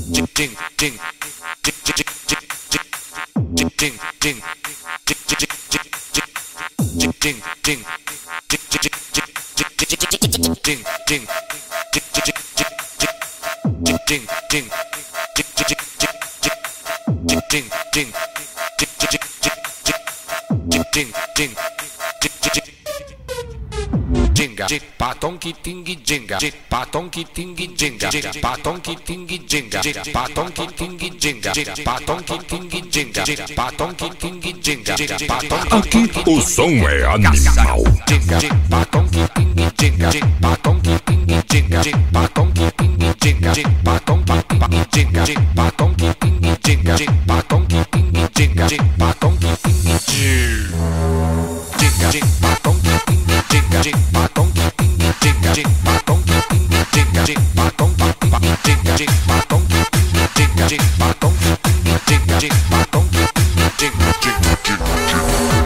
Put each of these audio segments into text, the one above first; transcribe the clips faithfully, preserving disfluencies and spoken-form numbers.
Jenga, patonki tingi jenga, patonki tingi jenga, patonki tingi jenga, patonki tingi jenga, patonki tingi jenga, patonki tingi jenga, Aqui o som é animal. Jenga, patonki tingi jenga, patonki tingi jenga, patonki tingi jenga, patonki tingi jenga, patonki tingi jenga, patonki tingi jenga, patonki tingi jenga, patonki tingi jenga, patonki tingi jenga, patonki tingi jenga, patonki tingi jenga, patonki tingi jenga, patonki tingi jenga, patonki tingi jenga.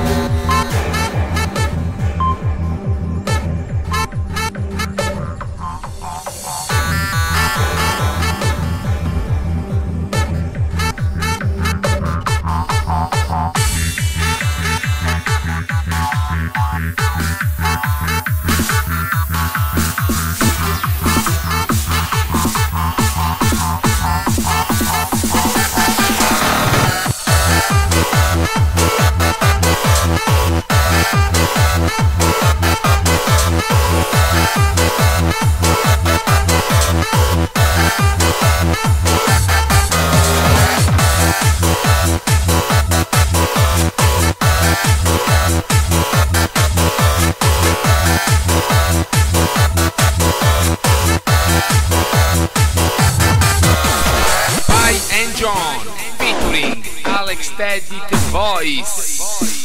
John featuring Alex Teddy The Voice.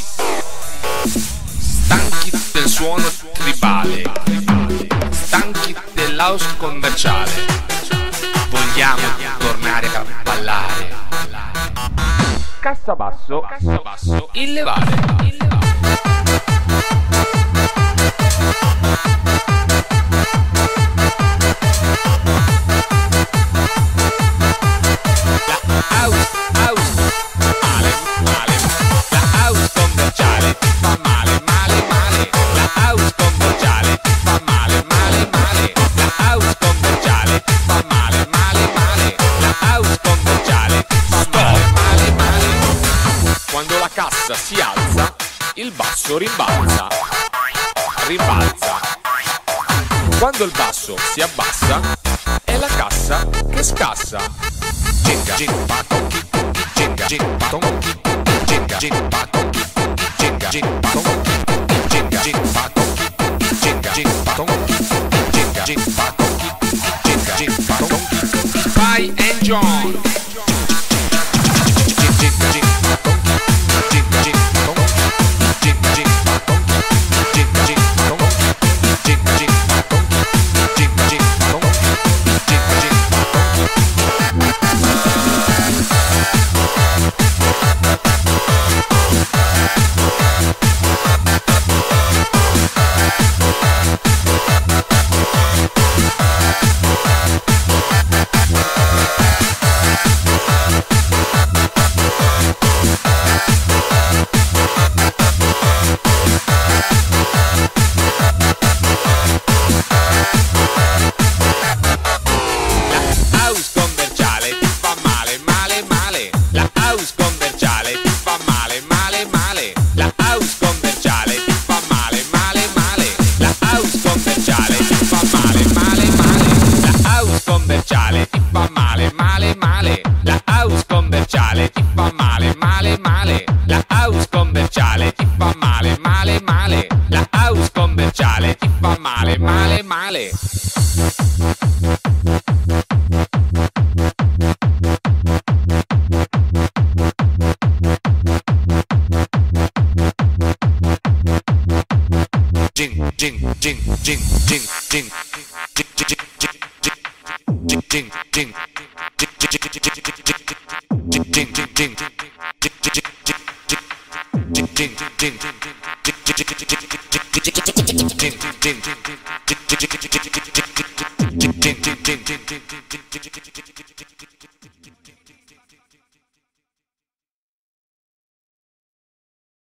Stanchi del suono tribale, stanchi dell'house commerciale, vogliamo tornare a ballare. Cassabasso, Cassabasso, il levare, il levare. Quando la cassa si alza, il basso rimbalza, rimbalza. Quando il basso si abbassa, è la cassa che scassa. Jenga, jenga, patonki, jenga, jenga, patonki, jenga, jenga, patonki, jenga, jenga, patonki, jenga, jenga, patonki, jenga, jenga, patonki, jenga, jenga, patonki, jenga, jenga, patonki. Vai and John. Jing,